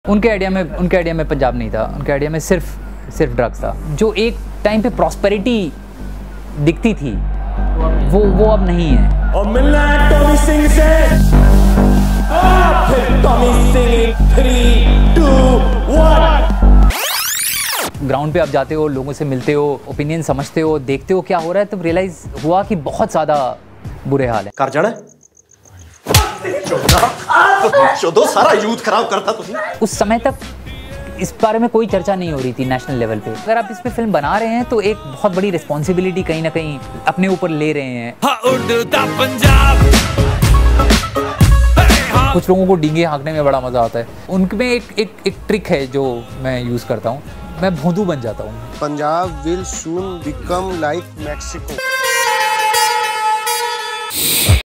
उनके आइडिया में पंजाब नहीं था, उनके आइडिया में सिर्फ ड्रग्स था। जो एक टाइम पे प्रॉस्पेरिटी दिखती थी वो अब नहीं है। और मिलना है टॉमी सिंह से। फिर टॉमी सिंह 3, 2, 1। ग्राउंड पे आप जाते हो, लोगों से मिलते हो, ओपिनियन समझते हो, देखते हो क्या हो रहा है, तब रियलाइज हुआ कि बहुत ज़्यादा बुरे हाल है। कर जाना चौदह सारा यूथ खराब करता तुम। उस समय तक इस बारे में कोई चर्चा नहीं हो रही थी नेशनल लेवल पे। अगर आप इस पे फिल्म बना रहे हैं तो एक बहुत बड़ी रिस्पॉन्सिबिलिटी कहीं ना कहीं अपने ऊपर ले रहे हैं। उड़ता पंजाब। कुछ लोगों को डींगे हाँकने में बड़ा मजा आता है। उनमें एक ट्रिक है जो मैं यूज़ करता हूँ, मैं भोंदू बन जाता हूँ। Punjab will soon become like Mexico.